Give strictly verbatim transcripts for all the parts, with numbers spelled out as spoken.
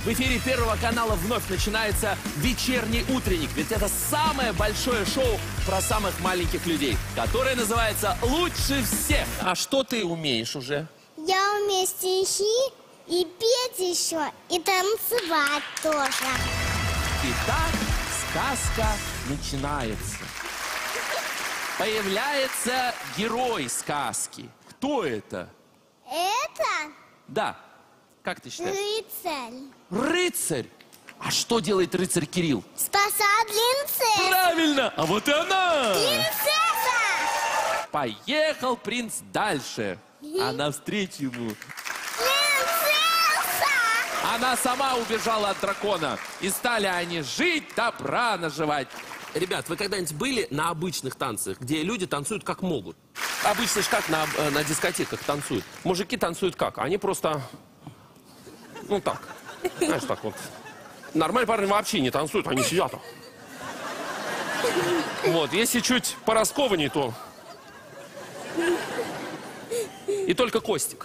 В эфире Первого канала вновь начинается вечерний утренник. Ведь это самое большое шоу про самых маленьких людей, которое называется «Лучше всех». А что ты умеешь уже? Я умею стихи и петь еще, и танцевать тоже. Итак, сказка начинается. Появляется герой сказки. Кто это? Это Да. Как ты считаешь? рыцарь. Рыцарь. А что делает рыцарь Кирилл? Спасает принцессу. Правильно. А вот и она. Принцесса! Поехал принц дальше. А навстречу ему Принцесса! она сама убежала от дракона. И стали они жить, добра наживать. Ребят, вы когда-нибудь были на обычных танцах, где люди танцуют как могут? Обычно ж как на, э, на дискотеках танцуют. Мужики танцуют как? Они просто... Ну так. Знаешь, так вот. Нормальные парни вообще не танцуют, они сидят. Вот, если чуть пораскованней, то... И только Костик.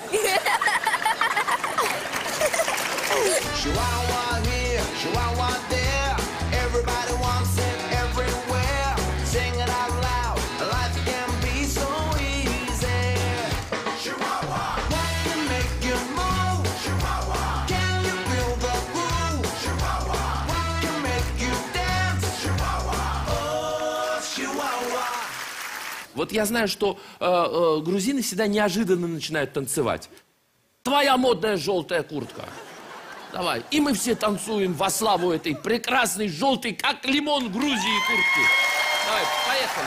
Вот я знаю, что э, э, грузины всегда неожиданно начинают танцевать. Твоя модная желтая куртка. Давай. И мы все танцуем во славу этой прекрасной желтой, как лимон Грузии, куртки. Давай, поехали.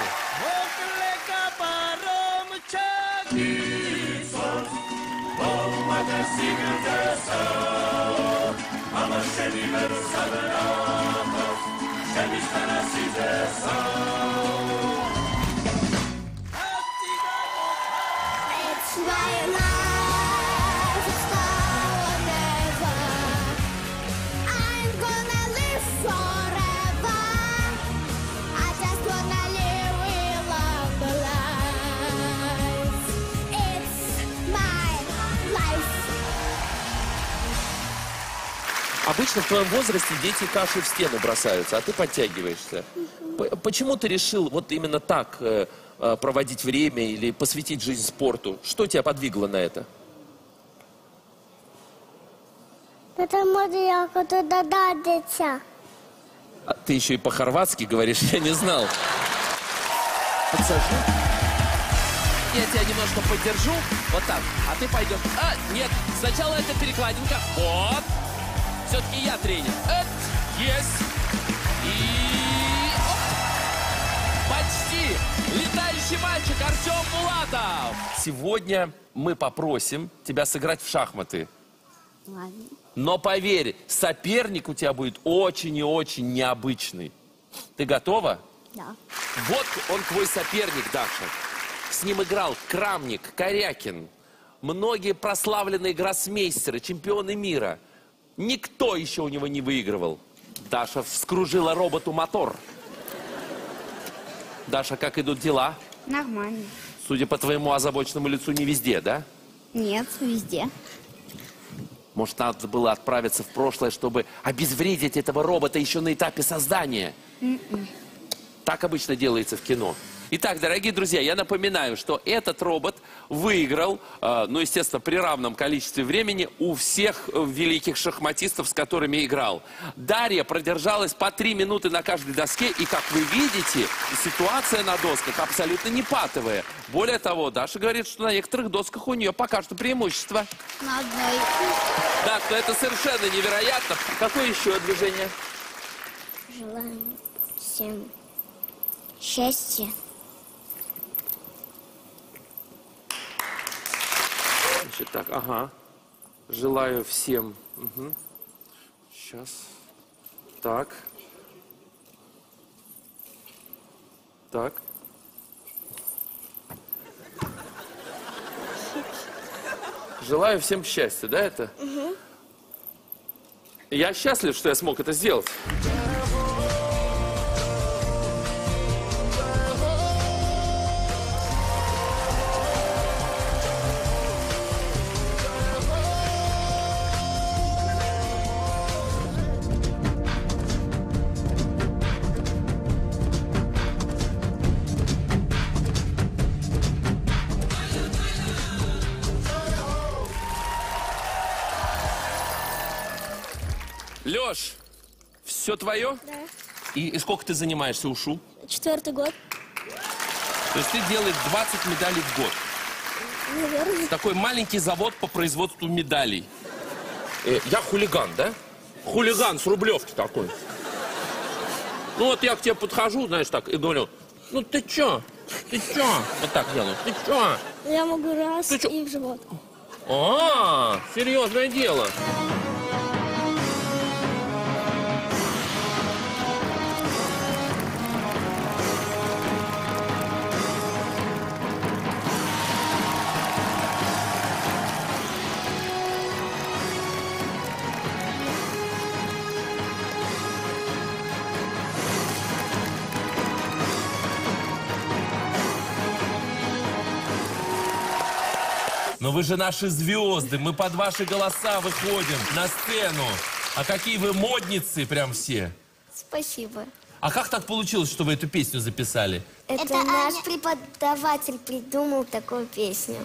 Обычно в твоем возрасте дети кашей в стену бросаются, а ты подтягиваешься. П- Почему ты решил вот именно так э, э, проводить время или посвятить жизнь спорту? Что тебя подвигло на это? Потому что я хочу додать дитя. А ты еще и по-хорватски говоришь, я не знал. Подсажу. Я тебя немножко поддержу, вот так, а ты пойдешь. А, нет, сначала это перекладинка. Вот. Все-таки я тренер. Это есть. И... Оп. Почти. Летающий мальчик Артем Булатов. Сегодня мы попросим тебя сыграть в шахматы. Ладно. Но поверь, соперник у тебя будет очень и очень необычный. Ты готова? Да. Вот он твой соперник, Даша. С ним играл Крамник, Корякин. Многие прославленные гроссмейстеры, чемпионы мира. Никто еще у него не выигрывал. Даша вскружила роботу мотор. Даша, как идут дела? Нормально. Судя по твоему озабоченному лицу, не везде, да? Нет, везде. Может, надо было отправиться в прошлое, чтобы обезвредить этого робота еще на этапе создания? Mm-mm. Так обычно делается в кино. Итак, дорогие друзья, я напоминаю, что этот робот выиграл, э, ну, естественно, при равном количестве времени у всех э, великих шахматистов, с которыми играл. Дарья продержалась по три минуты на каждой доске, и, как вы видите, ситуация на досках абсолютно не патовая. Более того, Даша говорит, что на некоторых досках у нее пока что преимущество. На одной. Так, но это совершенно невероятно. Какое еще движение? Желаем всем счастья. Значит, так, ага. Желаю всем. Угу. Сейчас. Так. Так. Желаю всем счастья, да, это? Угу. Я счастлив, что я смог это сделать. Леш, все твое? Да. И, и сколько ты занимаешься ушу? Четвертый год, То есть ты делаешь двадцать медалей в год. наверное. Такой маленький завод по производству медалей. Э, я хулиган, да? Хулиган с Рублевки такой. Ну вот я к тебе подхожу, знаешь, так, и говорю, ну ты чё? Ты чё? Вот так делаю. Ты чё? Я могу раз Ты чё? и в живот. А, серьезное дело. Но вы же наши звезды, мы под ваши голоса выходим на сцену. А какие вы модницы прям все. Спасибо. А как так получилось, что вы эту песню записали? Это, Это наш Аня. преподаватель придумал такую песню.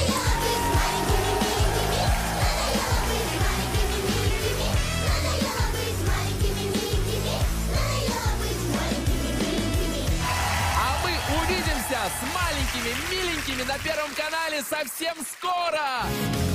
А мы увидимся с маленькими, миленькими на Первом канале совсем скоро!